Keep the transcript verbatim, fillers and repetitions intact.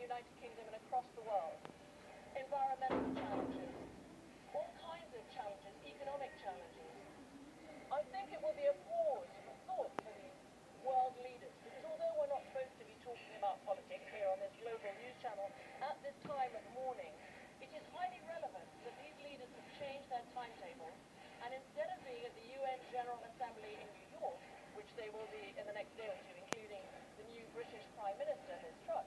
United Kingdom and across the world. Environmental challenges, all kinds of challenges, economic challenges. I think it will be a pause for thought for these world leaders, because although we're not supposed to be talking about politics here on this global news channel at this time of morning, it is highly relevant that these leaders have changed their timetable, and instead of being at the U N General Assembly in New York, which they will be in the next day or two, including the new British Prime Minister, Liz Truss,